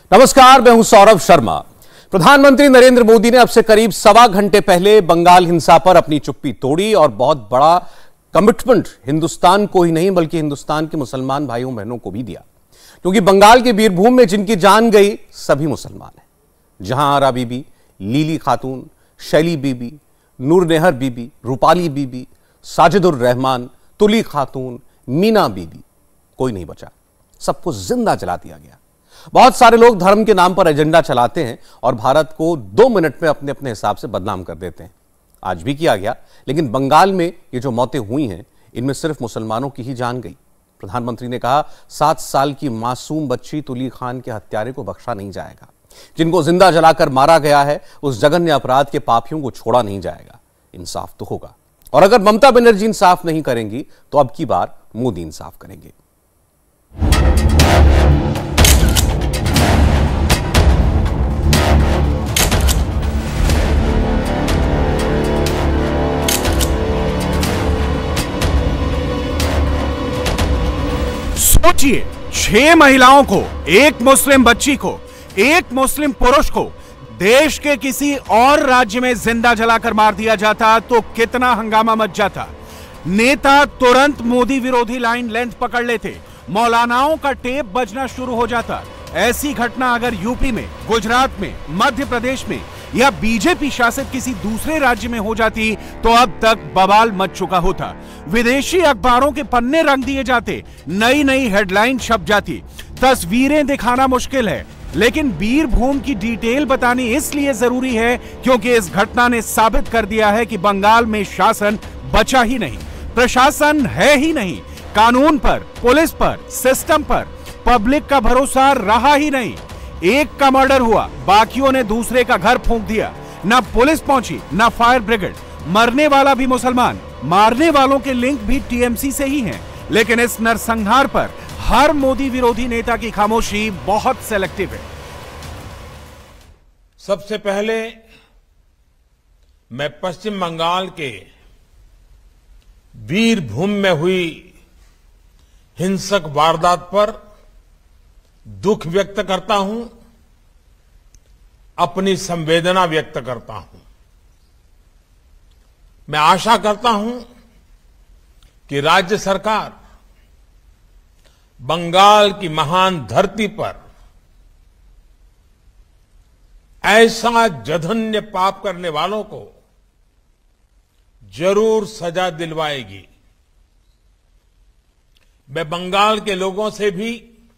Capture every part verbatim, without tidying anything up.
नमस्कार, मैं हूं सौरभ शर्मा। प्रधानमंत्री नरेंद्र मोदी ने अब से करीब सवा घंटे पहले बंगाल हिंसा पर अपनी चुप्पी तोड़ी और बहुत बड़ा कमिटमेंट हिंदुस्तान को ही नहीं बल्कि हिंदुस्तान के मुसलमान भाइयों बहनों को भी दिया, क्योंकि बंगाल के बीरभूम में जिनकी जान गई सभी मुसलमान हैं। जहां आरा बीबी, लीली खातून, शैली बीबी, नूर नेहर बीबी, रूपाली बीबी, साजिदुर रहमान, तुली खातून, मीना बीबी, कोई नहीं बचा, सबको जिंदा जला दिया गया। बहुत सारे लोग धर्म के नाम पर एजेंडा चलाते हैं और भारत को दो मिनट में अपने अपने हिसाब से बदनाम कर देते हैं। आज भी किया गया, लेकिन बंगाल में ये जो मौतें हुई हैं इनमें सिर्फ मुसलमानों की ही जान गई। प्रधानमंत्री ने कहा, सात साल की मासूम बच्ची तुली खान के हत्यारे को बख्शा नहीं जाएगा। जिनको जिंदा जलाकर मारा गया है उस जघन्य अपराध के पापियों को छोड़ा नहीं जाएगा। इंसाफ तो होगा, और अगर ममता बनर्जी इंसाफ नहीं करेंगी तो अब की बार मोदी इंसाफ करेंगे। सोचिए, छह महिलाओं को, एक मुस्लिम बच्ची को, एक मुस्लिम पुरुष को देश के किसी और राज्य में जिंदा जलाकर मार दिया जाता तो कितना हंगामा मच जाता। नेता तुरंत मोदी विरोधी लाइन लेंथ पकड़ लेते, मौलानाओं का टेप बजना शुरू हो जाता। ऐसी घटना अगर यूपी में, गुजरात में, मध्य प्रदेश में या बीजेपी शासित किसी दूसरे राज्य में हो जाती तो अब तक बवाल मच चुका होता। विदेशी अखबारों के पन्ने रंग दिए जाते, नई नई हेडलाइन छप जाती। तस्वीरें दिखाना मुश्किल है, लेकिन बीरभूम की डिटेल बतानी इसलिए जरूरी है क्योंकि इस घटना ने साबित कर दिया है कि बंगाल में शासन बचा ही नहीं, प्रशासन है ही नहीं, कानून पर, पुलिस पर, सिस्टम पर पब्लिक का भरोसा रहा ही नहीं। एक का मर्डर हुआ, बाकियों ने दूसरे का घर फूंक दिया। ना पुलिस पहुंची, ना फायर ब्रिगेड। मरने वाला भी मुसलमान, मारने वालों के लिंक भी टीएमसी से ही हैं। लेकिन इस नरसंहार पर हर मोदी विरोधी नेता की खामोशी बहुत सेलेक्टिव है। सबसे पहले मैं पश्चिम बंगाल के बीरभूम में हुई हिंसक वारदात पर दुख व्यक्त करता हूं, अपनी संवेदना व्यक्त करता हूं। मैं आशा करता हूं कि राज्य सरकार बंगाल की महान धरती पर ऐसा जघन्य पाप करने वालों को जरूर सजा दिलवाएगी। मैं बंगाल के लोगों से भी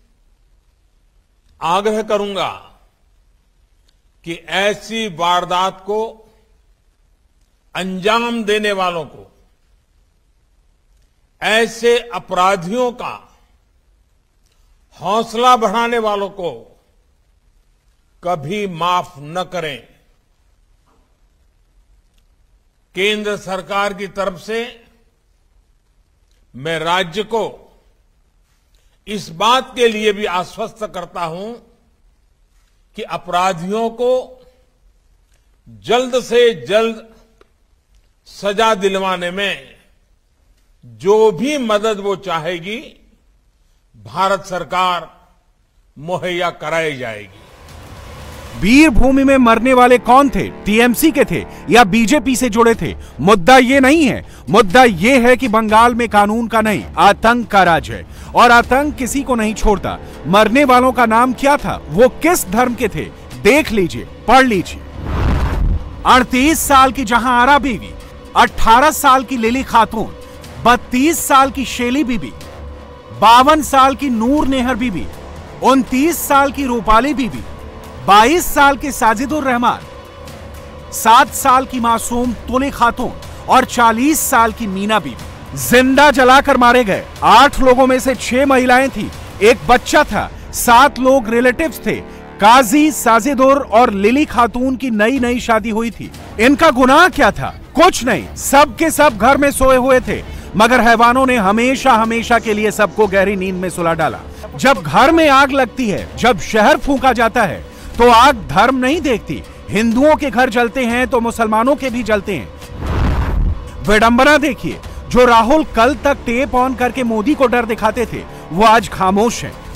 आग्रह करूंगा कि ऐसी वारदात को अंजाम देने वालों को, ऐसे अपराधियों का हौसला बढ़ाने वालों को कभी माफ न करें। केंद्र सरकार की तरफ से मैं राज्य को इस बात के लिए भी आश्वस्त करता हूं कि अपराधियों को जल्द से जल्द सजा दिलवाने में जो भी मदद वो चाहेगी भारत सरकार मुहैया कराई जाएगी। बीरभूमि में मरने वाले कौन थे? टीएमसी के थे या बीजेपी से जुड़े थे? मुद्दा ये नहीं है। मुद्दा ये है कि बंगाल में कानून का नहीं, आतंक का राज है, और आतंक किसी को नहीं छोड़ता। मरने वालों का नाम क्या था, वो किस धर्म के थे, देख लीजिए, पढ़ लीजिए। अड़तीस साल की जहां आरा बीवी, अठारह साल की लिली खातून, बत्तीस साल की शैली बीबी, बावन साल की नूर नेहर बीबी, उनतीस साल की रूपाली बीबी, बाईस साल के साजिदुर रहमान, सात साल की मासूम तुली खातून और चालीस साल की मीना बीबी जिंदा जलाकर मारे गए। आठ लोगों में से छह महिलाएं थी, एक बच्चा था, सात लोग रिलेटिव्स थे। काजी, साजिदुर और लिली खातून की नई नई शादी हुई थी। इनका गुनाह क्या था? कुछ नहीं, सब के सब घर में सोए हुए थे, मगर हैवानों ने हमेशा हमेशा के लिए सबको गहरी नींद में सुला डाला। जब घर में आग लगती है, जब शहर फूंका जाता है, तो आग धर्म नहीं देखती। हिंदुओं के घर जलते हैं तो मुसलमानों के भी जलते हैं। विडंबना देखिए, जो राहुल कल तक टेप ऑन करके मोदी को डर दिखाते थे वो आज खामोश हैं।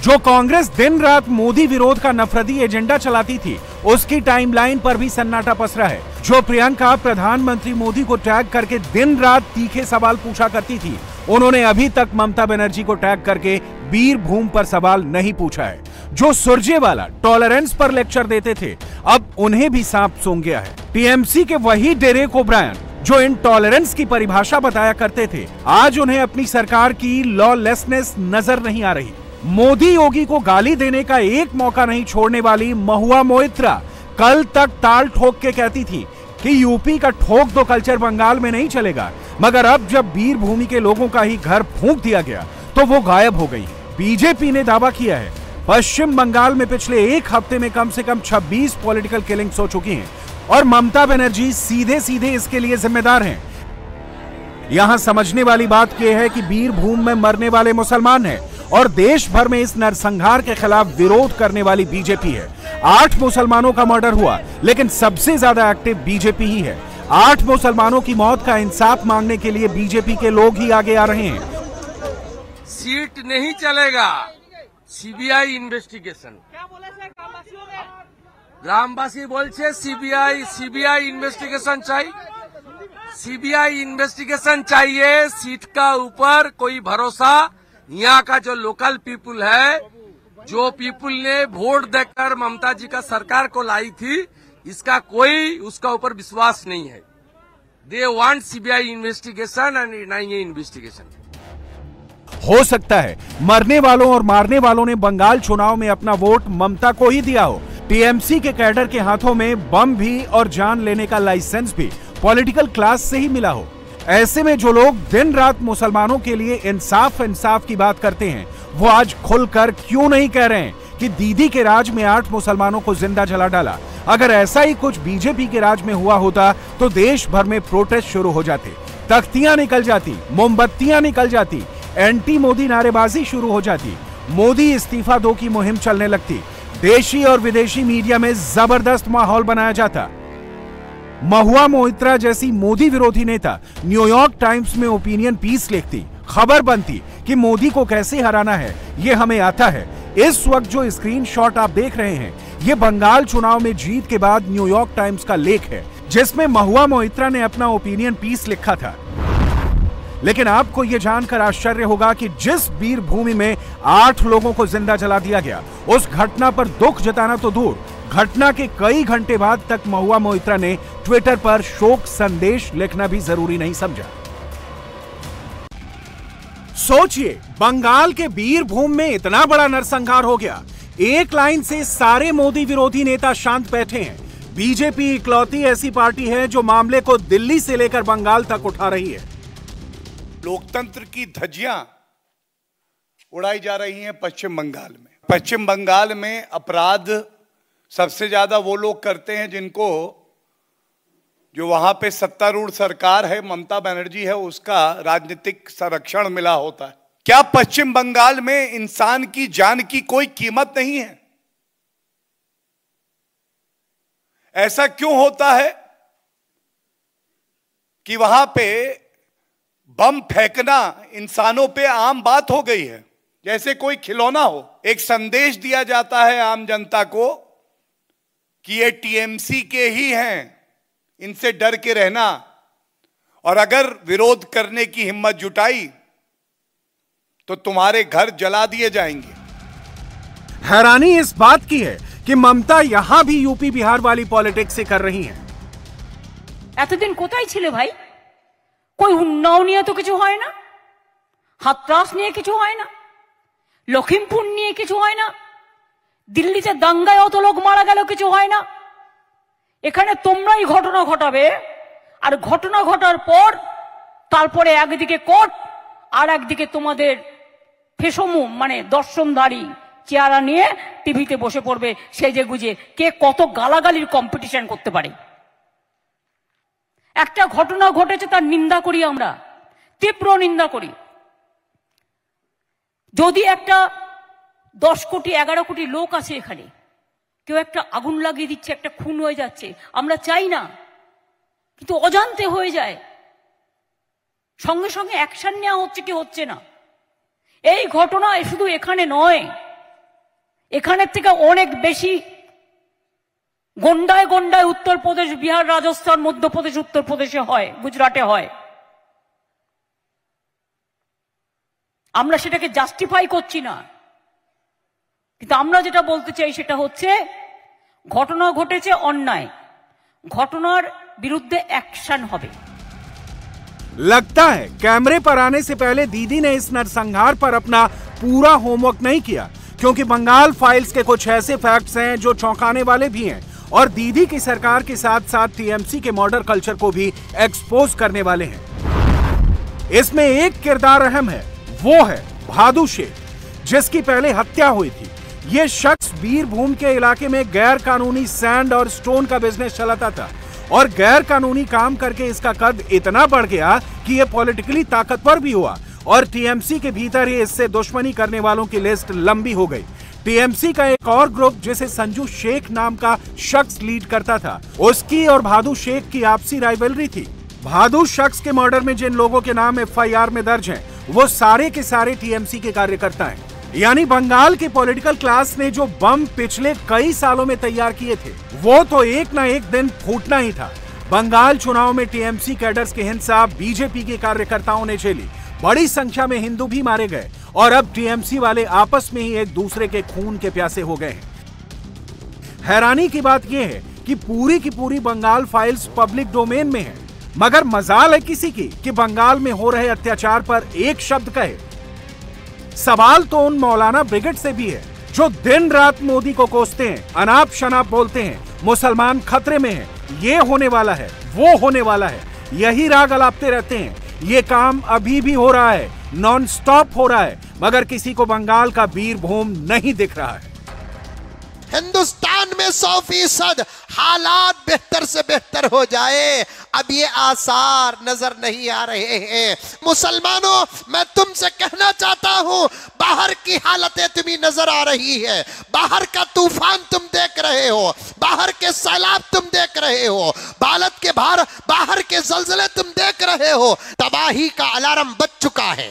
जो कांग्रेस दिन रात मोदी विरोध का नफरती एजेंडा चलाती थी, उसकी टाइमलाइन पर भी सन्नाटा पसरा है। जो प्रियंका प्रधानमंत्री मोदी को टैग करके दिन रात तीखे सवाल पूछा करती थी, उन्होंने अभी तक ममता बनर्जी को टैग करके बीरभूम पर सवाल नहीं पूछा है। जो सुरजेवाला टॉलरेंस पर लेक्चर देते थे, अब उन्हें भी सांप सूंघ गया है। टीएमसी के वही डेरेक ओब्रायन जो इनटॉलरेंस की परिभाषा बताया करते थे, आज उन्हें अपनी सरकार की लॉलेसनेस नजर नहीं आ रही। मोदी योगी को गाली देने का एक मौका नहीं छोड़ने वाली महुआ मोइत्रा कल तक ताल ठोक के कहती थी कि यूपी का ठोक दो कल्चर बंगाल में नहीं चलेगा, मगर अब जब बीरभूमि के लोगों का ही घर फूंक दिया गया तो वो गायब हो गई। बीजेपी ने दावा किया है पश्चिम बंगाल में पिछले एक हफ्ते में कम से कम छब्बीस पॉलिटिकल किलिंग्स हो चुकी हैं और ममता बनर्जी सीधे सीधे इसके लिए जिम्मेदार हैं। यहां समझने वाली बात यह है कि बीरभूम में मरने वाले मुसलमान हैं और देश भर में इस नरसंहार के खिलाफ विरोध करने वाली बीजेपी है। आठ मुसलमानों का मर्डर हुआ, लेकिन सबसे ज्यादा एक्टिव बीजेपी ही है। आठ मुसलमानों की मौत का इंसाफ मांगने के लिए बीजेपी के लोग ही आगे आ रहे हैं। सीट नहीं चलेगा, सीबीआई इन्वेस्टिगेशन। ग्रामवासी बोलছে सीबीआई सीबीआई इन्वेस्टिगेशन चाहिए, सीबीआई इन्वेस्टिगेशन चाहिए। सीट का ऊपर कोई भरोसा, यहाँ का जो लोकल पीपुल है, जो पीपुल ने वोट देकर ममता जी का सरकार को लाई थी, इसका कोई उसका ऊपर विश्वास नहीं है। They want CBI investigation and नहीं इन्वेस्टिगेशन। हो सकता है मरने वालों और मारने वालों ने बंगाल चुनाव में अपना वोट ममता को ही दिया हो। टीएमसी के कैडर के हाथों में बम भी और जान लेने का लाइसेंस भी पॉलिटिकल क्लास से ही मिला हो। ऐसे में जो लोग दिन रात मुसलमानों के लिए इंसाफ इंसाफ की बात करते हैं, वो आज खुलकर क्यों नहीं कह रहे हैं कि दीदी के राज में आठ मुसलमानों को जिंदा जला डाला। अगर ऐसा ही कुछ बीजेपी के राज में हुआ होता तो देश भर में प्रोटेस्ट शुरू हो जाते, तख्तियां निकल जाती, मोमबत्तियां निकल जाती, एंटी मोदी नारेबाजी शुरू हो जाती, मोदी इस्तीफा दो की मुहिम चलने लगती, देशी और विदेशी मीडिया में जबरदस्त माहौल बनाया जाता। महुआ मोइत्रा जैसी मोदी विरोधी नेता न्यूयॉर्क टाइम्स में ओपिनियन पीस लिखती, खबर बनती कि मोदी को कैसे हराना है ये हमें आता है। इस वक्त जो स्क्रीनशॉट आप देख रहे हैं, ये बंगाल चुनाव में जीत के बाद न्यूयॉर्क टाइम्स का लेख है, जिसमें महुआ मोइत्रा ने अपना ओपिनियन पीस लिखा था। लेकिन आपको यह जानकर आश्चर्य होगा कि जिस बीरभूमि में आठ लोगों को जिंदा जला दिया गया, उस घटना पर दुख जताना तो दूर, घटना के कई घंटे बाद तक महुआ मोइत्रा ने ट्विटर पर शोक संदेश लिखना भी जरूरी नहीं समझा। सोचिए, बंगाल के बीरभूम में इतना बड़ा नरसंहार हो गया, एक लाइन से सारे मोदी विरोधी नेता शांत बैठे हैं। बीजेपी इकलौती ऐसी पार्टी है जो मामले को दिल्ली से लेकर बंगाल तक उठा रही है। लोकतंत्र की धज्जियां उड़ाई जा रही हैं पश्चिम बंगाल में। पश्चिम बंगाल में अपराध सबसे ज्यादा वो लोग करते हैं जिनको, जो वहां पे सत्तारूढ़ सरकार है, ममता बनर्जी है, उसका राजनीतिक संरक्षण मिला होता है। क्या पश्चिम बंगाल में इंसान की जान की कोई कीमत नहीं है? ऐसा क्यों होता है कि वहां पे बम फेंकना इंसानों पे आम बात हो गई है, जैसे कोई खिलौना हो। एक संदेश दिया जाता है आम जनता को कि ये टीएमसी के ही हैं, इनसे डर के रहना, और अगर विरोध करने की हिम्मत जुटाई तो तुम्हारे घर जला दिए जाएंगे। हैरानी इस बात की है कि ममता यहां भी यूपी बिहार वाली पॉलिटिक्स से कर रही हैं। এতদিন কোথায় ছিলে ভাই? कोई उन्नाव নিয়ে তো কিছু হয় না, হাতরাস নিয়ে কিছু হয় না, লখিমপুর নিয়ে কিছু হয় না, দিল্লিতে দাঙ্গায় অত লোক মারা গেল কিছু হয় না। এখানে তোমরাই ঘটনা ঘটাবে, আর ঘটনা ঘটার পর তারপরে একদিকে কোর্ট আর একদিকে তোমাদের ফেসমু মানে দর্শনধারী চেহারা নিয়ে টিভিতে বসে পড়বে সেজে গুজে, কে কত গালাগালির কম্পিটিশন করতে পারে। একটা ঘটনা ঘটেছে, তার নিন্দা করি আমরা, তীব্র নিন্দা করি। যদি একটা দশ কোটি এগারো কোটি লোক আছে এখানে, কেউ একটা আগুন লাগিয়ে দিচ্ছে, একটা খুন হয়ে যাচ্ছে, আমরা চাই না, কিন্তু অজান্তে হয়ে যায়, সঙ্গে সঙ্গে অ্যাকশন নেওয়া হচ্ছে কি হচ্ছে না। এই ঘটনা শুধু এখানে নয়, এখানের থেকে অনেক বেশি গন্ডায় গন্ডায় উত্তরপ্রদেশ, বিহার, রাজস্থান, মধ্যপ্রদেশ, উত্তরপ্রদেশে হয়, গুজরাটে হয়। আমরা সেটাকে জাস্টিফাই করছি না, কিন্তু আমরা যেটা বলতে চাই সেটা হচ্ছে ঘটনা ঘটেছে, অন্যায়, ঘটনার বিরুদ্ধে অ্যাকশন হবে। लगता है कैमरे पर आने से पहले दीदी ने इस नरसंहार पर अपना पूरा होमवर्क नहीं किया, क्योंकि बंगाल फाइल्स के कुछ ऐसे फैक्ट्स हैं जो चौंकाने वाले भी हैं और दीदी की सरकार के साथ साथ टीएमसी के मर्डर कल्चर को भी एक्सपोज करने वाले हैं। इसमें एक किरदार अहम है, वो है भादु शेख, जिसकी पहले हत्या हुई थी। ये शख्स बीरभूम के इलाके में गैर कानूनी सैंड और स्टोन का बिजनेस चलाता था और गैर कानूनी काम करके इसका कद इतना बढ़ गया कि ये पॉलिटिकली ताकतवर भी हुआ और टीएमसी के भीतर ही इससे दुश्मनी करने वालों की लिस्ट लंबी हो गई। टीएमसी का एक और ग्रुप जिसे संजू शेख नाम का शख्स लीड करता था, उसकी और भादु शेख की आपसी राइवलरी थी। भादु शख्स के मर्डर में जिन लोगों के नाम एफ आई आर में दर्ज हैं, वो सारे के सारे टीएमसी के कार्यकर्ता हैं। यानी बंगाल के पॉलिटिकल क्लास ने जो बम पिछले कई सालों में तैयार किए थे, वो तो एक ना एक दिन फूटना ही था। बंगाल चुनाव में टीएमसी कैडर्स की हिंसा बीजेपी के कार्यकर्ताओं ने झेली, बड़ी संख्या में हिंदू भी मारे गए और अब टीएमसी वाले आपस में ही एक दूसरे के खून के प्यासे हो गए हैं। हैरानी की बात यह है कि पूरी की पूरी बंगाल फाइल्स पब्लिक डोमेन में है, मगर मजाल है किसी की कि बंगाल में हो रहे अत्याचार पर एक शब्द कहे। सवाल तो उन मौलाना ब्रिगेड से भी है जो दिन रात मोदी को कोसते हैं, अनाप शनाप बोलते हैं, मुसलमान खतरे में है, ये होने वाला है, वो होने वाला है, यही राग अलापते रहते हैं। ये काम अभी भी हो रहा है, नॉन स्टॉप हो रहा है, मगर किसी को बंगाल का बीरभूम नहीं दिख रहा है। हिंदुस्तान में सौ फीसद हालात बेहतर से बेहतर हो जाए, अब ये आसार नजर नहीं आ रहे हैं। मुसलमानों, मैं तुमसे कहना चाहता हूं, बाहर की हालतें तुम्हें नजर आ रही है, बाहर का तूफान तुम देख रहे हो, बाहर के सैलाब तुम देख रहे हो, भारत के बाहर बाहर के जलजले तुम देख रहे हो, तबाही का अलार्म बज चुका है,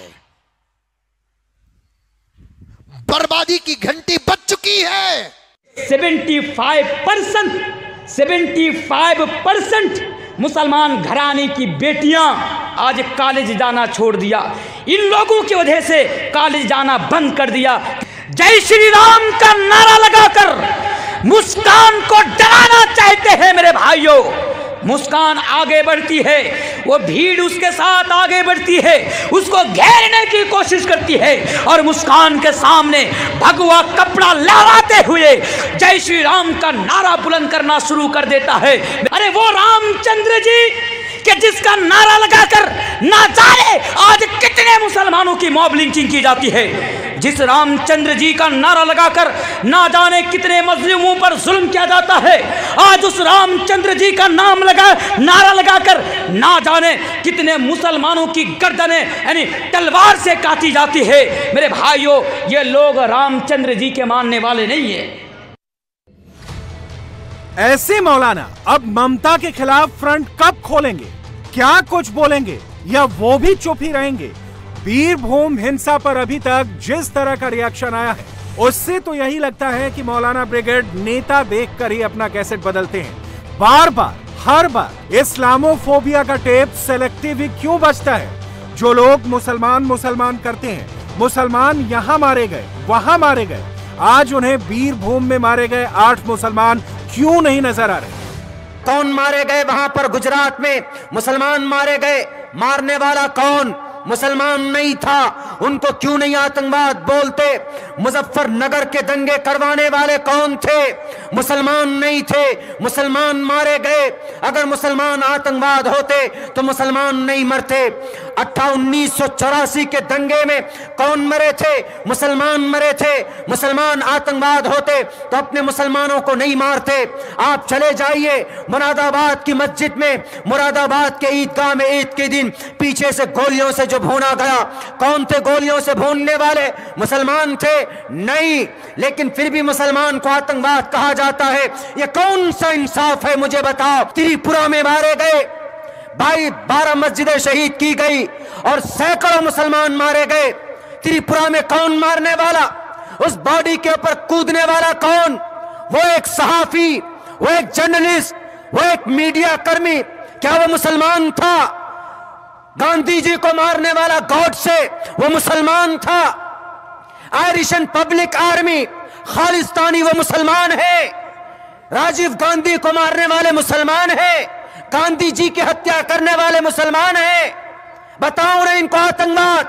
बर्बादी की घंटी बज चुकी है। पचहत्तर परसेंट पचहत्तर परसेंट मुसलमान घराने की बेटियां आज कॉलेज जाना छोड़ दिया, इन लोगों की वजह से कॉलेज जाना बंद कर दिया। जय श्री राम का नारा लगाकर मुस्कान को डराना चाहते हैं मेरे भाइयों। मुस्कान आगे बढ़ती है, वो भीड़ उसके साथ आगे बढ़ती है, उसको घेरने की कोशिश करती है और मुस्कान के सामने भगवा कपड़ा लहराते हुए जय श्री राम का नारा बुलंद करना शुरू कर देता है। अरे वो रामचंद्र जी कि जिसका नारा लगाकर ना जाने आज कितने मुसलमानों की मॉब लिंचिंग की जाती है, जिस रामचंद्र जी का नारा लगाकर ना जाने कितने मजलूमों पर जुल्म किया जाता है, आज उस रामचंद्र जी का नाम लगा नारा लगाकर ना जाने कितने मुसलमानों की गर्दनें यानी तलवार से काटी जाती है। मेरे भाइयों, ये लोग रामचंद्र जी के मानने वाले नहीं है। ऐसे मौलाना अब ममता के खिलाफ फ्रंट कब खोलेंगे, क्या कुछ बोलेंगे, या वो भी चुप ही रहेंगे? बीरभूम हिंसा पर अभी तक जिस तरह का रिएक्शन आया है, उससे तो यही लगता है कि मौलाना ब्रिगेड नेता देखकर ही अपना कैसेट बदलते हैं। बार बार हर बार इस्लामोफोबिया का टेप सेलेक्टिव ही क्यों बजता है? जो लोग मुसलमान मुसलमान करते हैं, मुसलमान यहां मारे गए, वहां मारे गए, आज उन्हें बीरभूम में मारे गए आठ मुसलमान क्यों नहीं नजर आ रहे? कौन मारे गए वहां पर? गुजरात में मुसलमान मारे गए, मारने वाला कौन? मुसलमान नहीं था, उनको क्यों नहीं आतंकवाद बोलते? मुजफ्फरनगर के दंगे करवाने वाले कौन थे? मुसलमान नहीं थे, मुसलमान मारे गए। अगर मुसलमान आतंकवाद होते तो मुसलमान नहीं मरते। अट्ठा उन्नीस सौ चौरासी के दंगे में कौन मरे थे? मुसलमान मरे थे। मुसलमान आतंकवाद होते तो अपने मुसलमानों को नहीं मारते। आप चले जाइए मुरादाबाद की मस्जिद में, मुरादाबाद के ईदगाह में ईद के दिन पीछे से गोलियों से जो भूना गया, कौन थे गोलियों से भूनने वाले? मुसलमान थे? नहीं, लेकिन फिर भी मुसलमान को आतंकवाद कहा जाता है। ये कौन सा इंसाफ है, मुझे बताओ। त्रिपुरा में मारे गए भाई, बारह मस्जिदें शहीद की गई और सैकड़ों मुसलमान मारे गए। त्रिपुरा में कौन मारने वाला? उस बॉडी के ऊपर कूदने वाला कौन? वो एक सहाफी, वो एक जर्नलिस्ट, वो एक मीडिया कर्मी। क्या वो मुसलमान था? गांधी जी को मारने वाला गॉडसे वो मुसलमान था। आयरिशन पब्लिक आर्मी खालिस्तानी वो मुसलमान है। राजीव गांधी को मारने वाले मुसलमान है। गांधी जी की हत्या करने वाले मुसलमान है। बताओ ना इनको आतंकवाद।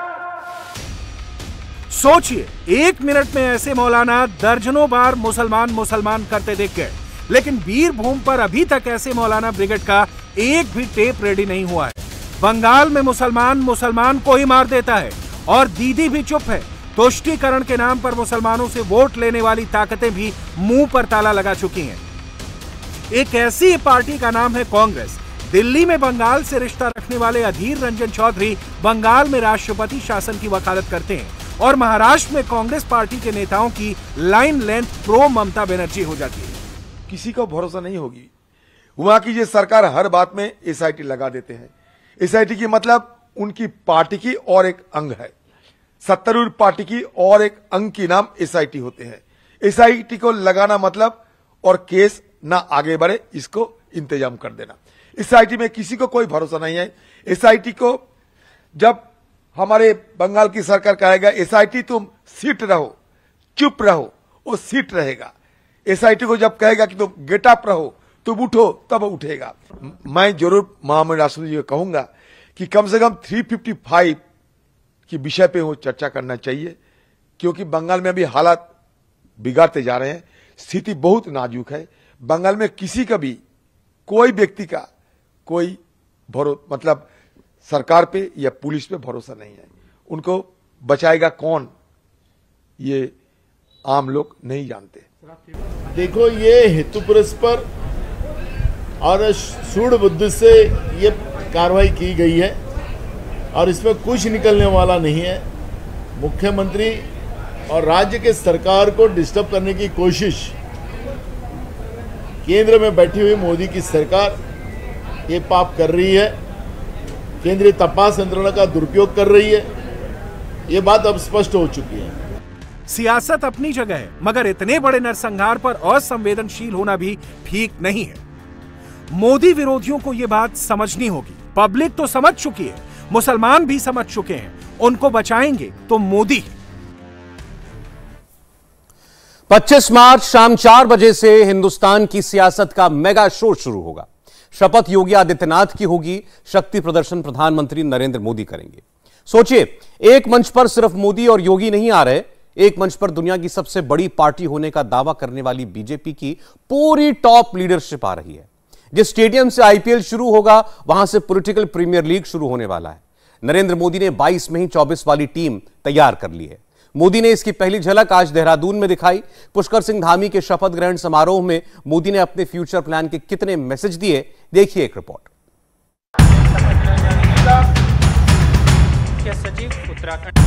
सोचिए, एक मिनट में ऐसे मौलाना दर्जनों बार मुसलमान मुसलमान करते देख गए, लेकिन वीरभूम पर अभी तक ऐसे मौलाना ब्रिगेड का एक भी टेप रेडी नहीं हुआ है। बंगाल में मुसलमान मुसलमान को ही मार देता है और दीदी भी चुप है। तुष्टीकरण के नाम पर मुसलमानों से वोट लेने वाली ताकतें भी मुंह पर ताला लगा चुकी हैं। एक ऐसी पार्टी का नाम है कांग्रेस। दिल्ली में बंगाल से रिश्ता रखने वाले अधीर रंजन चौधरी बंगाल में राष्ट्रपति शासन की वकालत करते हैं और महाराष्ट्र में कांग्रेस पार्टी के नेताओं की line length pro Mamata Banerjee हो जाती है। किसी को भरोसा नहीं होगी। वहां की ये सरकार हर बात में एसआईटी लगा देते हैं। एसआईटी की मतलब उनकी पार्टी की और एक अंग है। सत्तारूढ़ पार्टी की और एक अंग की नाम एसआईटी होते हैं। एसआईटी को लगाना मतलब और केस ना आगे बढ़े इसको इंतजाम कर देना। एसआईटी में किसी को कोई भरोसा नहीं है। एसआईटी को जब हमारे बंगाल की सरकार कहेगा एसआईटी तुम सीट रहो, चुप रहो, वो सीट रहेगा। एसआईटी को जब कहेगा कि तुम गेट अप रहो, तुम उठो, तब उठेगा। मैं जरूर महामहिम राष्ट्रपति जी को कहूंगा कि कम से कम तीन सौ पचपन की विषय पे वो चर्चा करना चाहिए, क्योंकि बंगाल में अभी हालात बिगाड़ते जा रहे हैं। स्थिति बहुत नाजुक है। बंगाल में किसी का भी कोई व्यक्ति का कोई भरोसा मतलब सरकार पे या पुलिस पे भरोसा नहीं है। उनको बचाएगा कौन, ये आम लोग नहीं जानते। देखो, ये हेतु पुरस्पर और सूढ़ बुद्धि से ये कार्रवाई की गई है और इसमें कुछ निकलने वाला नहीं है। मुख्यमंत्री और राज्य के सरकार को डिस्टर्ब करने की कोशिश केंद्र में बैठी हुई मोदी की सरकार ये पाप कर रही है। केंद्रीय तपास यंत्रणा का दुरुपयोग कर रही है। ये बात अब स्पष्ट हो चुकी है। सियासत अपनी जगह है, मगर इतने बड़े नरसंहार पर असंवेदनशील होना भी ठीक नहीं है। मोदी विरोधियों को यह बात समझनी होगी। पब्लिक तो समझ चुकी है, मुसलमान भी समझ चुके हैं। उनको बचाएंगे तो मोदी। पच्चीस मार्च शाम चार बजे से हिंदुस्तान की सियासत का मेगा शो शुरू होगा। शपथ योगी आदित्यनाथ की होगी, शक्ति प्रदर्शन प्रधानमंत्री नरेंद्र मोदी करेंगे। सोचिए, एक मंच पर सिर्फ मोदी और योगी नहीं आ रहे, एक मंच पर दुनिया की सबसे बड़ी पार्टी होने का दावा करने वाली बीजेपी की पूरी टॉप लीडरशिप आ रही है। जिस स्टेडियम से आईपीएल शुरू होगा, वहां से पॉलिटिकल प्रीमियर लीग शुरू होने वाला है। नरेंद्र मोदी ने बाईस में ही चौबीस वाली टीम तैयार कर ली है। मोदी ने इसकी पहली झलक आज देहरादून में दिखाई। पुष्कर सिंह धामी के शपथ ग्रहण समारोह में मोदी ने अपने फ्यूचर प्लान के कितने मैसेज दिए, देखिए एक रिपोर्ट। सचिव उत्तराखंड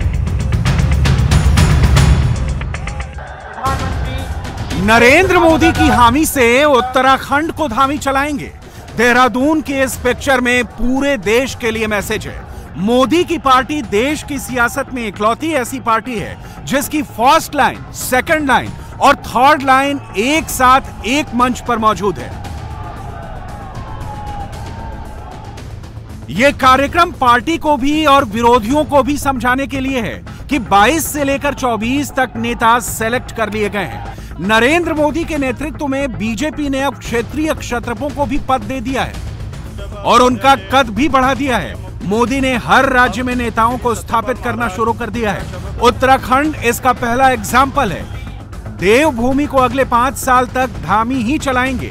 नरेंद्र मोदी की हामी से उत्तराखंड को धामी चलाएंगे। देहरादून के इस पिक्चर में पूरे देश के लिए मैसेज है। मोदी की पार्टी देश की सियासत में इकलौती ऐसी पार्टी है जिसकी फर्स्ट लाइन, सेकंड लाइन और थर्ड लाइन एक साथ एक मंच पर मौजूद है। यह कार्यक्रम पार्टी को भी और विरोधियों को भी समझाने के लिए है कि बाईस से लेकर चौबीस तक नेता सेलेक्ट कर लिए गए हैं। नरेंद्र मोदी के नेतृत्व में बीजेपी ने अब क्षेत्रीय क्षत्रपों को भी पद दे दिया है और उनका कद भी बढ़ा दिया है। मोदी ने हर राज्य में नेताओं को स्थापित करना शुरू कर दिया है। उत्तराखंड इसका पहला एग्जाम्पल है। देवभूमि को अगले पांच साल तक धामी ही चलाएंगे।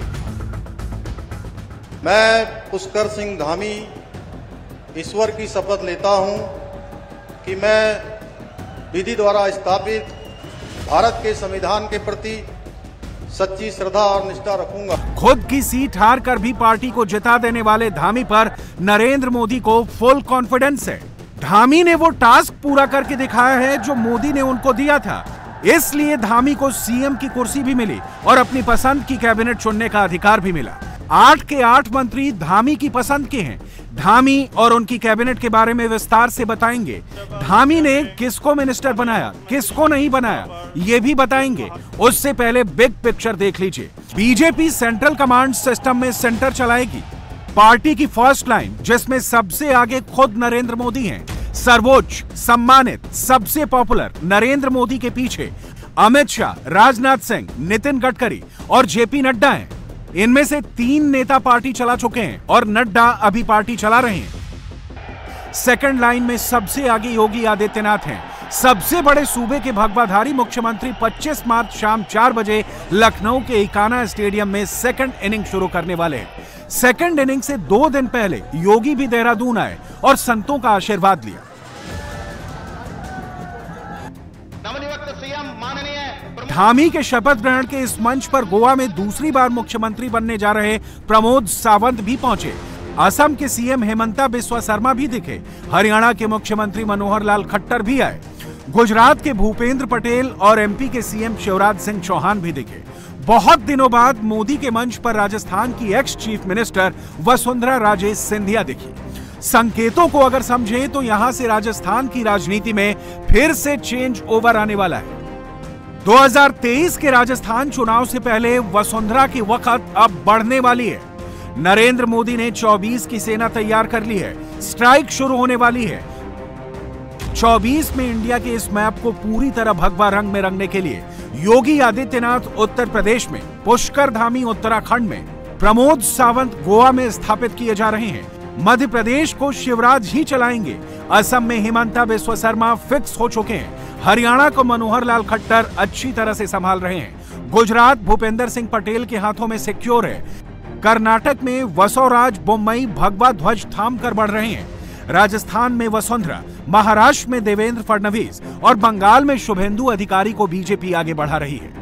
मैं पुष्कर सिंह धामी ईश्वर की शपथ लेता हूं कि मैं विधि द्वारा स्थापित भारत के संविधान के प्रति सच्ची श्रद्धा और निष्ठा रखूंगा। खुद की सीट हार कर भी पार्टी को जिता देने वाले धामी पर नरेंद्र मोदी को फुल कॉन्फिडेंस है। धामी ने वो टास्क पूरा करके दिखाया है जो मोदी ने उनको दिया था, इसलिए धामी को सीएम की कुर्सी भी मिली और अपनी पसंद की कैबिनेट चुनने का अधिकार भी मिला। आठ के आठ मंत्री धामी की पसंद के हैं। धामी और उनकी कैबिनेट के बारे में विस्तार से बताएंगे। धामी ने किसको मिनिस्टर बनाया, किसको नहीं बनाया, ये भी बताएंगे। उससे पहले बिग पिक्चर देख लीजिए। बीजेपी सेंट्रल कमांड सिस्टम में सेंटर चलाएगी। पार्टी की फर्स्ट लाइन, जिसमें सबसे आगे खुद नरेंद्र मोदी हैं, सर्वोच्च, सम्मानित, सबसे पॉपुलर नरेंद्र मोदी के पीछे अमित शाह, राजनाथ सिंह, नितिन गडकरी और जेपी नड्डा हैं। इनमें से तीन नेता पार्टी चला चुके हैं और नड्डा अभी पार्टी चला रहे हैं। सेकंड लाइन में सबसे आगे योगी आदित्यनाथ हैं। सबसे बड़े सूबे के भगवाधारी मुख्यमंत्री पच्चीस मार्च शाम चार बजे लखनऊ के इकाना स्टेडियम में सेकंड इनिंग शुरू करने वाले हैं। सेकंड इनिंग से दो दिन पहले योगी भी देहरादून आए और संतों का आशीर्वाद लिया। धामी के शपथ ग्रहण के इस मंच पर गोवा में दूसरी बार मुख्यमंत्री बनने जा रहे प्रमोद सावंत भी पहुंचे। असम के सीएम हेमंता बिस्वा शर्मा भी दिखे। हरियाणा के मुख्यमंत्री मनोहर लाल खट्टर भी आए। गुजरात के भूपेंद्र पटेल और एमपी के सीएम शिवराज सिंह चौहान भी दिखे। बहुत दिनों बाद मोदी के मंच पर राजस्थान की ex chief minister Vasundhara Raje Scindia दिखी। संकेतों को अगर समझें तो यहां से राजस्थान की राजनीति में फिर से चेंज ओवर आने वाला है। दो हज़ार तेईस के राजस्थान चुनाव से पहले वसुंधरा की वक्त अब बढ़ने वाली है। नरेंद्र मोदी ने चौबीस की सेना तैयार कर ली है। स्ट्राइक शुरू होने वाली है। चौबीस में इंडिया के इस मैप को पूरी तरह भगवा रंग में रंगने के लिए योगी आदित्यनाथ उत्तर प्रदेश में, पुष्कर धामी उत्तराखंड में, प्रमोद सावंत गोवा में स्थापित किए जा रहे हैं। मध्य प्रदेश को शिवराज ही चलाएंगे। असम में हिमंता बिस्वा शर्मा फिक्स हो चुके हैं। हरियाणा को मनोहर लाल खट्टर अच्छी तरह से संभाल रहे हैं। गुजरात भूपेंद्र सिंह पटेल के हाथों में सिक्योर है। कर्नाटक में वसोराज बोम्मई भगवा ध्वज थाम कर बढ़ रहे हैं। राजस्थान में वसुंधरा, महाराष्ट्र में देवेंद्र फडणवीस और बंगाल में शुभेंदु अधिकारी को बीजेपी आगे बढ़ा रही है।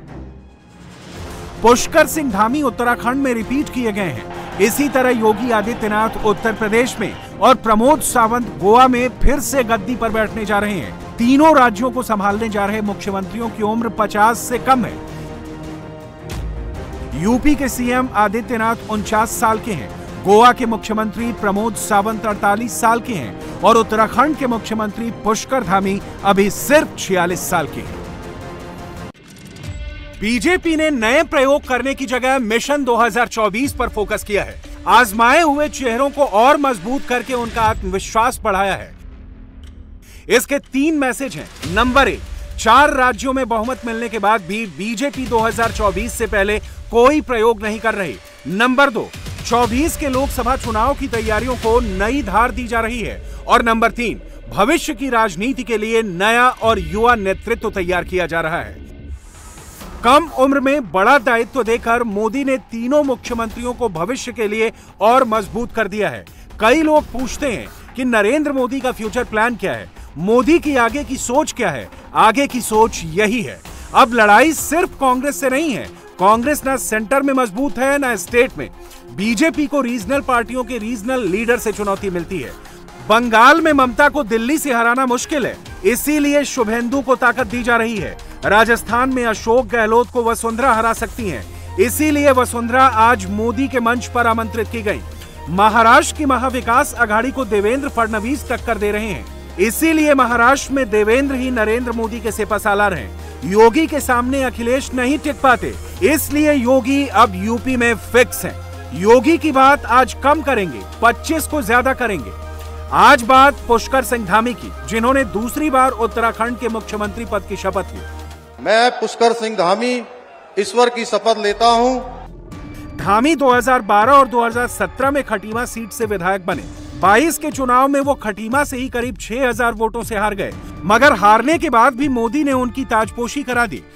पुष्कर सिंह धामी उत्तराखंड में रिपीट किए गए हैं। इसी तरह योगी आदित्यनाथ उत्तर प्रदेश में और प्रमोद सावंत गोवा में फिर से गद्दी पर बैठने जा रहे हैं। तीनों राज्यों को संभालने जा रहे मुख्यमंत्रियों की उम्र पचास से कम है। यूपी के सीएम आदित्यनाथ उनचास साल के हैं। गोवा के मुख्यमंत्री प्रमोद सावंत अड़तालीस साल के हैं और उत्तराखंड के मुख्यमंत्री पुष्कर धामी अभी सिर्फ छियालीस साल के हैं। बीजेपी ने नए प्रयोग करने की जगह मिशन दो हज़ार चौबीस पर फोकस किया है। आजमाए हुए चेहरों को और मजबूत करके उनका आत्मविश्वास बढ़ाया है। इसके तीन मैसेज हैं। नंबर एक, चार राज्यों में बहुमत मिलने के बाद भी बीजेपी दो हज़ार चौबीस से पहले कोई प्रयोग नहीं कर रही। नंबर दो, चौबीस के लोकसभा चुनाव की तैयारियों को नई धार दी जा रही है। और नंबर तीन, भविष्य की राजनीति के लिए नया और युवा नेतृत्व तैयार किया जा रहा है। कम उम्र में बड़ा दायित्व देकर मोदी ने तीनों मुख्यमंत्रियों को भविष्य के लिए और मजबूत कर दिया है। कई लोग पूछते हैं कि नरेंद्र मोदी का फ्यूचर प्लान क्या है, मोदी की आगे की सोच क्या है। आगे की सोच यही है, अब लड़ाई सिर्फ कांग्रेस से नहीं है। कांग्रेस ना सेंटर में मजबूत है ना स्टेट में। बीजेपी को रीजनल पार्टियों के रीजनल लीडर से चुनौती मिलती है। बंगाल में ममता को दिल्ली से हराना मुश्किल है, इसीलिए शुभेंदु को ताकत दी जा रही है। राजस्थान में अशोक गहलोत को वसुंधरा हरा सकती हैं, इसीलिए वसुंधरा आज मोदी के मंच पर आमंत्रित की गई। महाराष्ट्र की महाविकास आघाड़ी को देवेंद्र फडणवीस टक्कर दे रहे हैं, इसीलिए महाराष्ट्र में देवेंद्र ही नरेंद्र मोदी के सिपहसालार हैं। योगी के सामने अखिलेश नहीं टिक पाते, इसलिए योगी अब यूपी में फिक्स हैं। योगी की बात आज कम करेंगे, पच्चीस को ज्यादा करेंगे। आज बात पुष्कर सिंह धामी की, जिन्होंने दूसरी बार उत्तराखंड के मुख्यमंत्री पद की शपथ ली। मैं पुष्कर सिंह धामी ईश्वर की शपथ लेता हूं। धामी दो हज़ार बारह और दो हज़ार सत्रह में खटीमा सीट से विधायक बने। बाईस के चुनाव में वो खटीमा से ही करीब छह हज़ार वोटों से हार गए, मगर हारने के बाद भी मोदी ने उनकी ताजपोशी करा दी।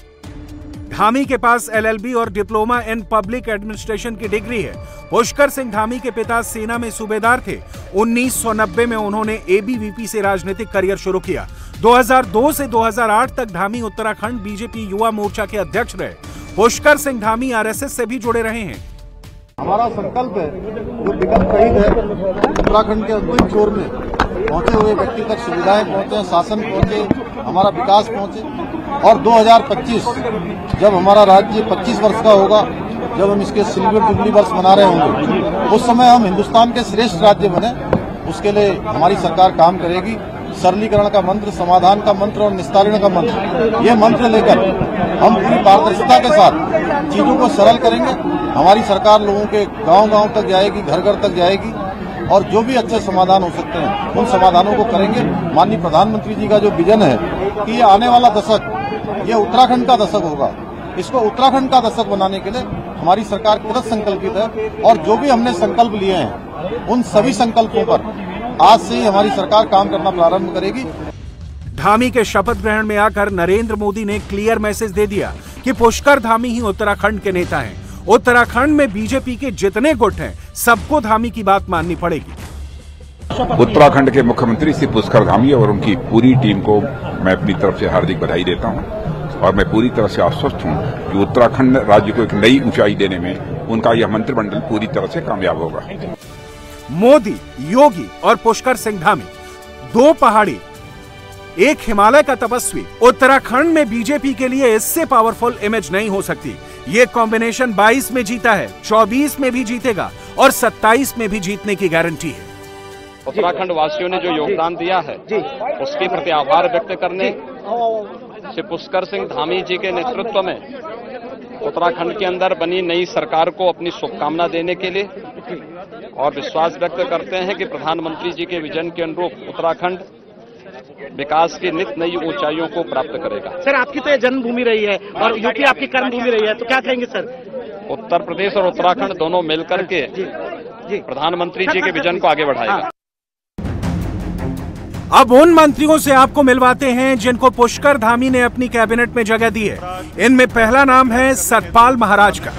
धामी के पास एल एल बी और डिप्लोमा इन पब्लिक एडमिनिस्ट्रेशन की डिग्री है। पुष्कर सिंह धामी के पिता सेना में सूबेदार थे। उन्नीस सौ नब्बे में उन्होंने ए बी वी पी से राजनीतिक करियर शुरू किया। दो हज़ार दो से दो हज़ार आठ तक धामी उत्तराखंड बीजेपी युवा मोर्चा के अध्यक्ष रहे। Pushkar Singh Dhami R S S से भी जुड़े रहे हैं। हमारा संकल्प है, जो विगत शहीद है उत्तराखंड के अंतिम छोर में पहुंचे हुए व्यक्ति तक सुविधाएं पहुंचे, शासन पहुंचे, हमारा विकास पहुंचे। और दो हज़ार पच्चीस जब हमारा राज्य पच्चीस वर्ष का होगा, जब हम इसके सिल्वर जुबली वर्ष मना रहे होंगे, उस समय हम हिंदुस्तान के श्रेष्ठ राज्य बने, उसके लिए हमारी सरकार काम करेगी। सरलीकरण का मंत्र, समाधान का मंत्र और निस्तारण का मंत्र, ये मंत्र लेकर हम पूरी पारदर्शिता के साथ चीजों को सरल करेंगे। हमारी सरकार लोगों के गांव-गांव तक जाएगी, घर घर तक जाएगी और जो भी अच्छे समाधान हो सकते हैं उन समाधानों को करेंगे। माननीय प्रधानमंत्री जी का जो विजन है कि ये आने वाला दशक ये उत्तराखंड का दशक होगा, इसको उत्तराखंड का दशक बनाने के लिए हमारी सरकार कृत संकल्पित है और जो भी हमने संकल्प लिए हैं उन सभी संकल्पों पर आज से ही हमारी सरकार काम करना प्रारंभ करेगी। धामी के शपथ ग्रहण में आकर नरेंद्र मोदी ने क्लियर मैसेज दे दिया कि पुष्कर धामी ही उत्तराखंड के नेता हैं। उत्तराखंड में बीजेपी के जितने गुट हैं सबको धामी की बात माननी पड़ेगी। उत्तराखंड के मुख्यमंत्री श्री पुष्कर धामी और उनकी पूरी टीम को मैं अपनी तरफ से हार्दिक बधाई देता हूं और मैं पूरी तरह से आश्वस्त हूं कि उत्तराखंड राज्य को एक नई ऊंचाई देने में उनका यह मंत्रिमंडल पूरी तरह से कामयाब होगा। मोदी, योगी और पुष्कर सिंह धामी, दो पहाड़ी एक हिमालय का तपस्वी। उत्तराखंड में बीजेपी के लिए इससे पावरफुल इमेज नहीं हो सकती। ये कॉम्बिनेशन बाईस में जीता है, चौबीस में भी जीतेगा और सत्ताईस में भी जीतने की गारंटी है। उत्तराखंड वासियों ने जो योगदान दिया है उसके प्रति आभार व्यक्त करने श्री पुष्कर सिंह धामी जी के नेतृत्व में उत्तराखंड के अंदर बनी नई सरकार को अपनी शुभकामना देने के लिए और विश्वास व्यक्त करते हैं कि प्रधानमंत्री जी के विजन के अनुरूप उत्तराखंड विकास की नित नई ऊंचाइयों को प्राप्त करेगा। सर, आपकी तो ये जन्मभूमि रही है और यूपी आपकी कर्मभूमि रही है, तो क्या कहेंगे सर? उत्तर प्रदेश और उत्तराखंड दोनों मिलकर के प्रधानमंत्री जी के विजन को आगे बढ़ाएगा। अब उन मंत्रियों से आपको मिलवाते हैं जिनको पुष्कर धामी ने अपनी कैबिनेट में जगह दी है। इनमें पहला नाम है सतपाल महाराज का।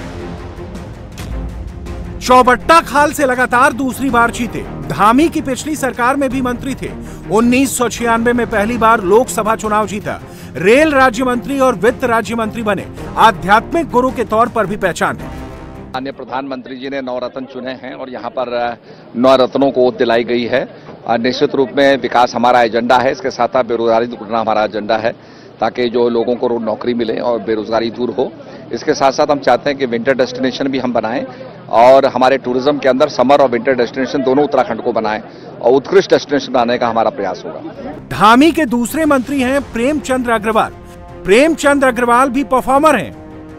चौबट्टा खाल से लगातार दूसरी बार जीते। धामी की पिछली सरकार में भी मंत्री थे। उन्नीस सौ छियानवे में पहली बार लोकसभा चुनाव जीता। रेल राज्य मंत्री और वित्त राज्य मंत्री बने। आध्यात्मिक गुरु के तौर पर भी पहचान है। माननीय प्रधानमंत्री जी ने नौ रत्न चुने हैं और यहाँ पर नौ रत्नों को ओत दिलाई गई है। निश्चित रूप में विकास हमारा एजेंडा है, इसके साथ साथ बेरोजगारी दूर करना हमारा एजेंडा है ताकि जो लोगों को नौकरी मिले और बेरोजगारी दूर हो। इसके साथ साथ हम चाहते हैं कि विंटर डेस्टिनेशन भी हम बनाएं और हमारे टूरिज्म के अंदर समर और विंटर डेस्टिनेशन दोनों उत्तराखंड को बनाएं और उत्कृष्ट डेस्टिनेशन बनाने का हमारा प्रयास होगा। धामी के दूसरे मंत्री हैं प्रेमचंद अग्रवाल। प्रेमचंद अग्रवाल भी परफॉर्मर हैं।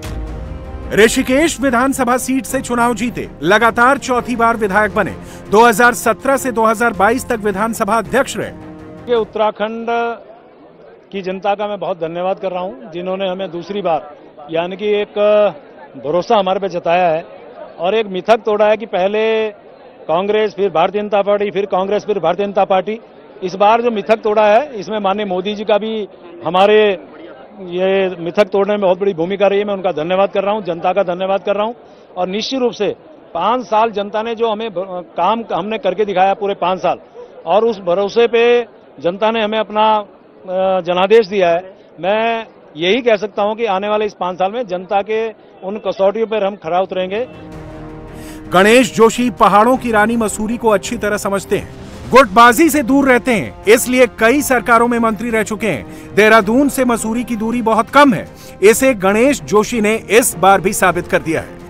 ऋषिकेश विधानसभा सीट से चुनाव जीते, लगातार चौथी बार विधायक बने। दो हज़ार सत्रह से दो हज़ार बाईस तक विधानसभा अध्यक्ष रहे। उत्तराखंड की जनता का मैं बहुत धन्यवाद कर रहा हूं जिन्होंने हमें दूसरी बार यानी कि एक भरोसा हमारे पे जताया है और एक मिथक तोड़ा है कि पहले कांग्रेस, फिर भारतीय जनता पार्टी, फिर कांग्रेस, फिर भारतीय जनता पार्टी। इस बार जो मिथक तोड़ा है इसमें माननीय मोदी जी का भी हमारे ये मिथक तोड़ने में बहुत बड़ी भूमिका रही है। मैं उनका धन्यवाद कर रहा हूं, जनता का धन्यवाद कर रहा हूं और निश्चित रूप से पांच साल जनता ने जो हमें काम हमने करके दिखाया पूरे पांच साल और उस भरोसे पे जनता ने हमें अपना जनादेश दिया है। मैं यही कह सकता हूं कि आने वाले इस पांच साल में जनता के उन कसौटियों पर हम खरा उतरेंगे। गणेश जोशी पहाड़ों की रानी मसूरी को अच्छी तरह समझते हैं। गुटबाजी से दूर रहते हैं, इसलिए कई सरकारों में मंत्री रह चुके हैं। देहरादून से मसूरी की दूरी बहुत कम है। इसे गणेश जोशी ने इस बार भी साबित कर दिया है।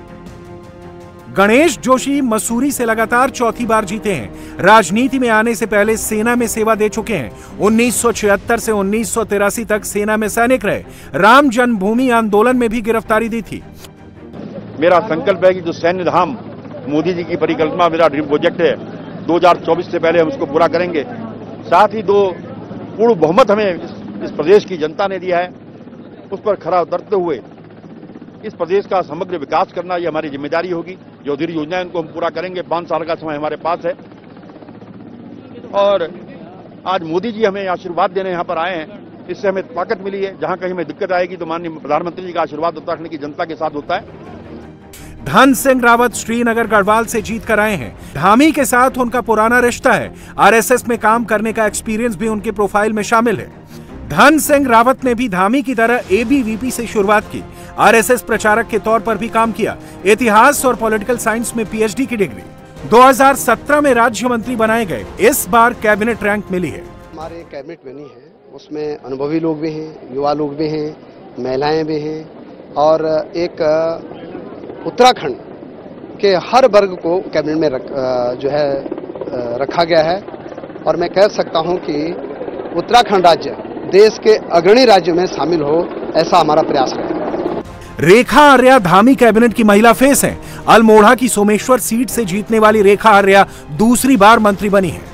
गणेश जोशी मसूरी से लगातार चौथी बार जीते हैं। राजनीति में आने से पहले सेना में सेवा दे चुके हैं। उन्नीस सौ छिहत्तर से उन्नीस सौ तिरासी तक सेना में सैनिक रहे। राम जन्मभूमि आंदोलन में भी गिरफ्तारी दी थी। मेरा संकल्प है कि जो सैन्य धाम मोदी जी की परिकल्पना मेरा ड्रीम प्रोजेक्ट है, दो हज़ार चौबीस से पहले हम उसको पूरा करेंगे। साथ ही दो पूर्ण बहुमत हमें इस, इस प्रदेश की जनता ने दिया है, उस पर खरा उतरते हुए इस प्रदेश का समग्र विकास करना ये हमारी जिम्मेदारी होगी। जो अधूरी योजनाएं उनको हम पूरा करेंगे। पांच साल का समय हमारे पास है और आज मोदी जी हमें आशीर्वाद देने यहाँ पर आए हैं, इससे हमें ताकत मिली है। जहां कहीं हमें दिक्कत आएगी तो माननीय प्रधानमंत्री जी का आशीर्वाद उत्तराखंड की जनता के साथ होता है। धन सिंह रावत श्रीनगर गढ़वाल से जीत कर आए हैं। धामी के साथ उनका पुराना रिश्ता है। आरएसएस में काम करने का एक्सपीरियंस भी उनके प्रोफाइल में शामिल है। धन सिंह रावत ने भी धामी की तरह एबीवीपी से शुरुआत की। आरएसएस प्रचारक के तौर पर भी काम किया। इतिहास और पॉलिटिकल साइंस में पीएचडी की डिग्री। दो हज़ार सत्रह में राज्य मंत्री बनाए गए। इस बार कैबिनेट रैंक मिली है। हमारे कैबिनेट बनी है, उसमें अनुभवी लोग भी हैं, युवा लोग भी हैं, महिलाएं भी हैं और एक उत्तराखंड के हर वर्ग को कैबिनेट में रख, जो है रखा गया है और मैं कह सकता हूं कि उत्तराखंड राज्य देश के अग्रणी राज्यों में शामिल हो, ऐसा हमारा प्रयास रहेगा। रेखा आर्या धामी कैबिनेट की महिला फेस है। अल्मोड़ा की सोमेश्वर सीट से जीतने वाली रेखा आर्या दूसरी बार मंत्री बनी है।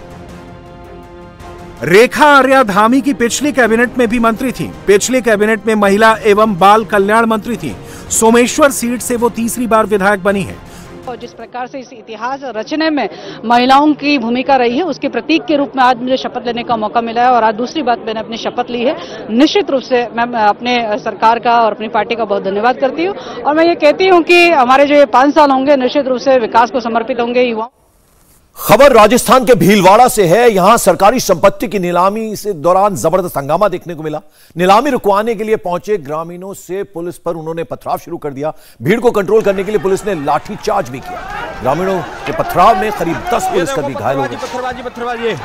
रेखा आर्या धामी की पिछली कैबिनेट में भी मंत्री थी। पिछले कैबिनेट में महिला एवं बाल कल्याण मंत्री थी। सोमेश्वर सीट से वो तीसरी बार विधायक बनी है। और जिस प्रकार से इस इतिहास रचने में महिलाओं की भूमिका रही है, उसके प्रतीक के रूप में आज मुझे शपथ लेने का मौका मिला है। और आज दूसरी बात मैंने अपनी शपथ ली है। निश्चित रूप से मैं अपने सरकार का और अपनी पार्टी का बहुत धन्यवाद करती हूँ और मैं ये कहती हूँ कि हमारे जो ये पांच साल होंगे निश्चित रूप से विकास को समर्पित होंगे। युवाओं खबर राजस्थान के भीलवाड़ा से है। यहां सरकारी संपत्ति की नीलामी से दौरान जबरदस्त हंगामा देखने को मिला। नीलामी रुकवाने के लिए पहुंचे ग्रामीणों से पुलिस पर उन्होंने पथराव शुरू कर दिया। भीड़ को कंट्रोल करने के लिए पुलिस ने लाठीचार्ज भी किया। ग्रामीणों के पथराव में करीब दस पुलिसकर्मी घायल हो गए। पत्थरबाजी पत्थरबाजी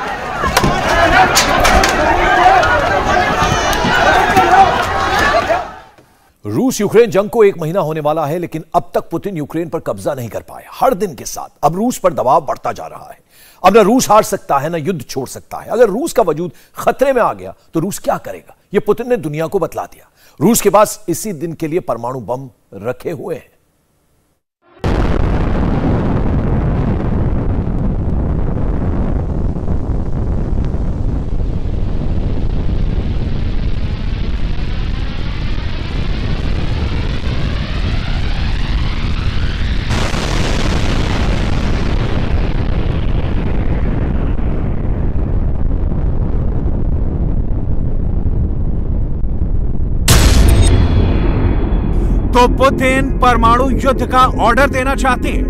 रूस यूक्रेन जंग को एक महीना होने वाला है, लेकिन अब तक पुतिन यूक्रेन पर कब्जा नहीं कर पाए। हर दिन के साथ अब रूस पर दबाव बढ़ता जा रहा है। अब न रूस हार सकता है, न युद्ध छोड़ सकता है। अगर रूस का वजूद खतरे में आ गया तो रूस क्या करेगा, यह पुतिन ने दुनिया को बतला दिया। रूस के पास इसी दिन के लिए परमाणु बम रखे हुए हैं। तो पुतिन परमाणु युद्ध का ऑर्डर देना चाहते हैं।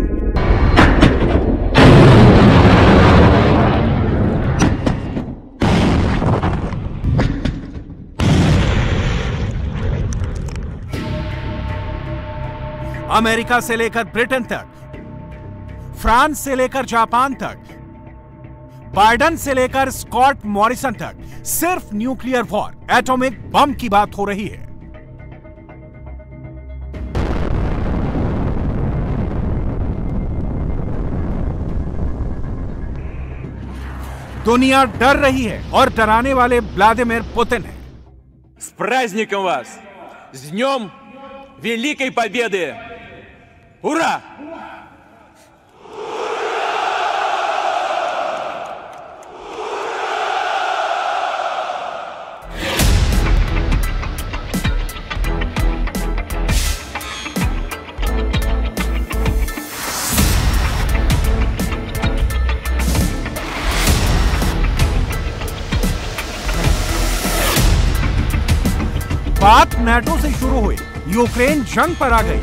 अमेरिका से लेकर ब्रिटेन तक, फ्रांस से लेकर जापान तक, बाइडेन से लेकर स्कॉट मॉरिसन तक सिर्फ न्यूक्लियर वॉर, एटॉमिक बम की बात हो रही है। दुनिया डर रही है और डराने वाले व्लादिमीर पुतिन है। С праздником вас! С днем Великой Победы! Ура! बात नाटो से शुरू हुई, यूक्रेन जंग पर आ गई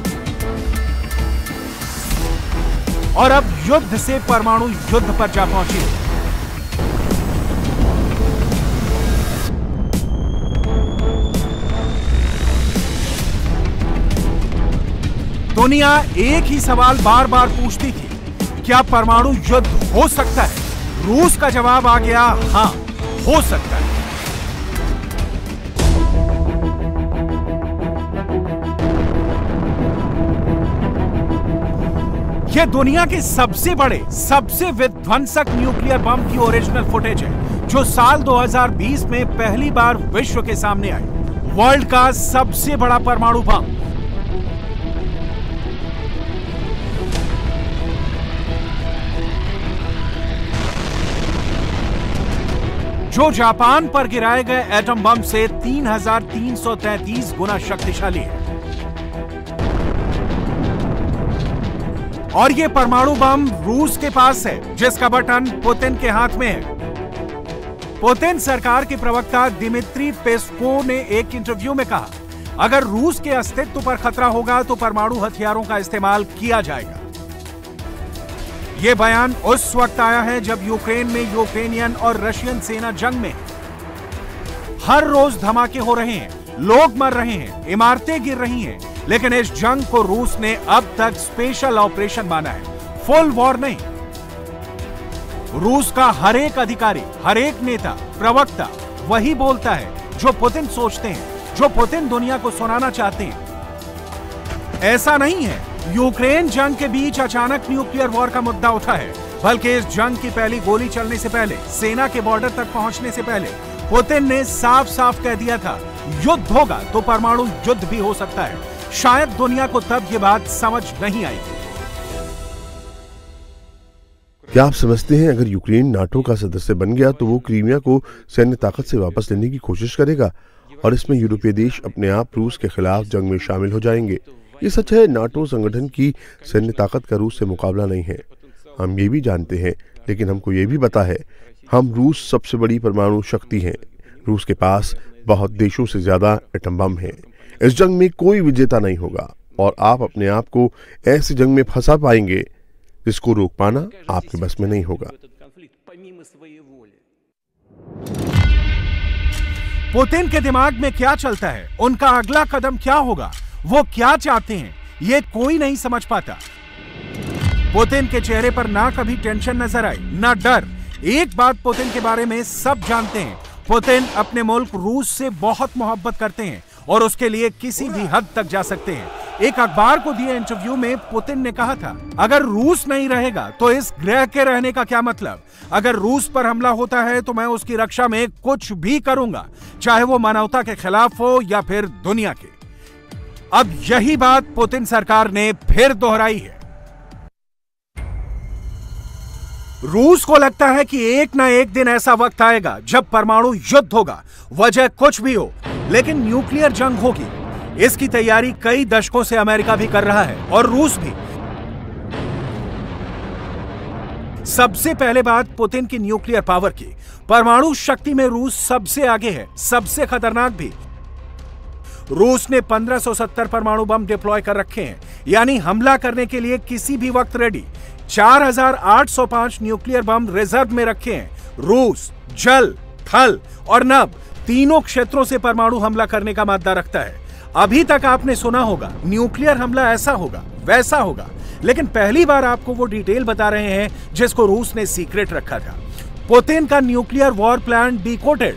और अब युद्ध से परमाणु युद्ध पर जा पहुंची। दुनिया एक ही सवाल बार बार पूछती थी, क्या परमाणु युद्ध हो सकता है? रूस का जवाब आ गया, हां, हो सकता है। यह दुनिया के सबसे बड़े, सबसे विध्वंसक न्यूक्लियर बम की ओरिजिनल फुटेज है, जो साल दो हज़ार बीस में पहली बार विश्व के सामने आई। वर्ल्ड का सबसे बड़ा परमाणु बम। जो जापान पर गिराए गए एटम बम से तीन हजार तीन सौ तैंतीस गुना शक्तिशाली है। और यह परमाणु बम रूस के पास है, जिसका बटन पुतिन के हाथ में है। पुतिन सरकार के प्रवक्ता दिमित्री पेस्कोव ने एक इंटरव्यू में कहा, अगर रूस के अस्तित्व पर खतरा होगा तो परमाणु हथियारों का इस्तेमाल किया जाएगा। यह बयान उस वक्त आया है जब यूक्रेन में यूक्रेनियन और रशियन सेना जंग में। हर रोज धमाके हो रहे हैं, लोग मर रहे हैं, इमारतें गिर रही हैं, लेकिन इस जंग को रूस ने अब तक स्पेशल ऑपरेशन माना है, फुल वॉर नहीं। रूस का हर एक अधिकारी, हर एक नेता, प्रवक्ता वही बोलता है जो पुतिन सोचते हैं, जो पुतिन दुनिया को सुनाना चाहते हैं। ऐसा नहीं है यूक्रेन जंग के बीच अचानक न्यूक्लियर वॉर का मुद्दा उठा है, बल्कि इस जंग की पहली गोली चलने से पहले, सेना के बॉर्डर तक पहुंचने से पहले पुतिन ने साफ साफ कह दिया था, युद्ध होगा तो परमाणु युद्ध भी हो सकता है। शायद दुनिया को तब ये बात समझ नहीं आई। क्या आप समझते हैं अगर यूक्रेन नाटो का सदस्य बन गया तो वो क्रीमिया को सैन्य ताकत से वापस लेने की कोशिश करेगा और इसमें यूरोपीय देश अपने आप रूस के खिलाफ जंग में शामिल हो जाएंगे? ये सच है, नाटो संगठन की सैन्य ताकत का रूस से मुकाबला नहीं है, हम ये भी जानते हैं, लेकिन हमको ये भी पता है हम रूस सबसे बड़ी परमाणु शक्ति हैं। रूस के पास बहुत देशों से ज्यादा एटम बम है। इस जंग में कोई विजेता नहीं होगा और आप अपने आप को ऐसी जंग में फंसा पाएंगे जिसको रोक पाना आपके बस में नहीं होगा। पुतिन के दिमाग में क्या चलता है, उनका अगला कदम क्या होगा, वो क्या चाहते हैं, ये कोई नहीं समझ पाता। पुतिन के चेहरे पर ना कभी टेंशन नजर आई, ना डर। एक बात पुतिन के बारे में सब जानते हैं, पुतिन अपने मुल्क रूस से बहुत मोहब्बत करते हैं और उसके लिए किसी भी हद तक जा सकते हैं। एक अखबार को दिए इंटरव्यू में पुतिन ने कहा था, अगर रूस नहीं रहेगा तो इस ग्रह के रहने का क्या मतलब? अगर रूस पर हमला होता है तो मैं उसकी रक्षा में कुछ भी करूंगा, चाहे वो मानवता के खिलाफ हो या फिर दुनिया के। अब यही बात पुतिन सरकार ने फिर दोहराई है। रूस को लगता है कि एक ना एक दिन ऐसा वक्त आएगा जब परमाणु युद्ध होगा, वजह कुछ भी हो, लेकिन न्यूक्लियर जंग होगी। इसकी तैयारी कई दशकों से अमेरिका भी कर रहा है और रूस भी। सबसे पहले बात पुतिन की न्यूक्लियर पावर की। परमाणु शक्ति में रूस सबसे आगे है, सबसे खतरनाक भी। रूस ने पंद्रह सौ सत्तर परमाणु बम डिप्लॉय कर रखे हैं, यानी हमला करने के लिए किसी भी वक्त रेडी। चार हज़ार आठ सौ पाँच न्यूक्लियर बम रिजर्व में रखे हैं। रूस जल, थल और नभ तीनों क्षेत्रों से परमाणु हमला करने का मादा रखता है। अभी तक आपने सुना होगा न्यूक्लियर हमला ऐसा होगा, वैसा होगा, लेकिन पहली बार आपको वो डिटेल बता रहे हैं जिसको रूस ने सीक्रेट रखा था। पुतिन का न्यूक्लियर वॉर प्लान डिकोडेड।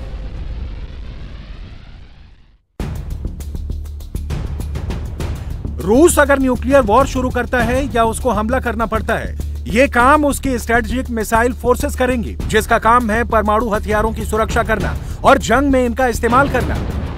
रूस अगर न्यूक्लियर वॉर शुरू करता है या उसको हमला करना पड़ता है, ये काम उसकी स्ट्रेटेजिक मिसाइल फोर्सेस करेंगी, जिसका काम है परमाणु हथियारों की सुरक्षा करना और जंग में इनका इस्तेमाल करना।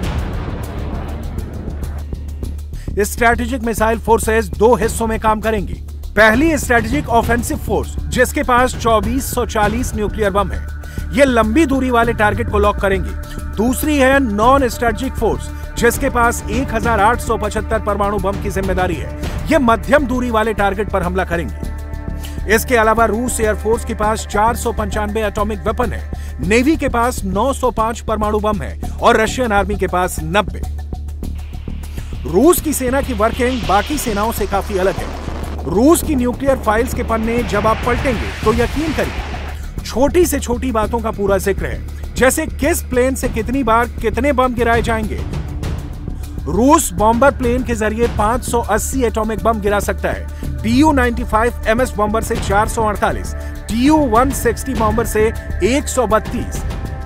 स्ट्रेटेजिक मिसाइल फोर्सेस दो हिस्सों में काम करेंगी। पहली स्ट्रेटेजिक ऑफेंसिव फोर्स, जिसके पास चौबीस सौ चालीस न्यूक्लियर बम है, ये लंबी दूरी वाले टारगेट को लॉक करेंगी। दूसरी है नॉन स्ट्रेटेजिक फोर्स, जिसके पास एक हज़ार आठ सौ पचहत्तर परमाणु बम की जिम्मेदारी है, ये मध्यम दूरी वाले टारगेट पर हमला करेंगी। इसके अलावा रूस एयरफोर्स के पास चार सौ पंचानवे एटॉमिक वेपन है, नेवी के पास नौ सौ पाँच परमाणु बम है और रशियन आर्मी के पास नब्बे। रूस की सेना की वर्किंग बाकी सेनाओं से काफी अलग है। रूस की न्यूक्लियर फाइल्स के पन्ने जब आप पलटेंगे तो यकीन करिए छोटी से छोटी बातों का पूरा जिक्र है, जैसे किस प्लेन से कितनी बार कितने बम गिराए जाएंगे। रूस बॉम्बर प्लेन के जरिए पाँच सौ अस्सी एटॉमिक बम गिरा सकता है। टी यू पचानवे एम एस बॉम्बर से चार सौ अड़तालीस, टी यू एक सौ साठ बॉम्बर से एक सौ बत्तीस।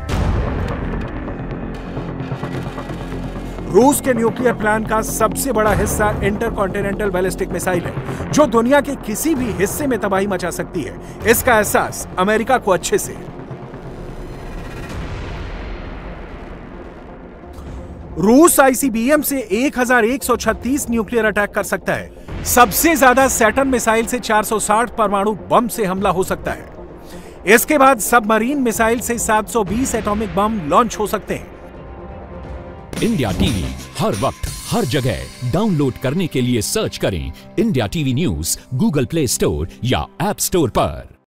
रूस के न्यूक्लियर प्लान का सबसे बड़ा हिस्सा इंटरकॉन्टिनेंटल बैलिस्टिक मिसाइल है, जो दुनिया के किसी भी हिस्से में तबाही मचा सकती है। इसका एहसास अमेरिका को अच्छे से है। रूस आई सी बी एम से एक हज़ार एक सौ छत्तीस न्यूक्लियर अटैक कर सकता है। सबसे ज्यादा सैटर्न मिसाइल से चार सौ साठ परमाणु बम से हमला हो सकता है। इसके बाद सबमरीन मिसाइल से सात सौ बीस एटॉमिक बम लॉन्च हो सकते हैं। इंडिया टीवी हर वक्त हर जगह डाउनलोड करने के लिए सर्च करें India TV news Google Play Store या ऐप स्टोर पर।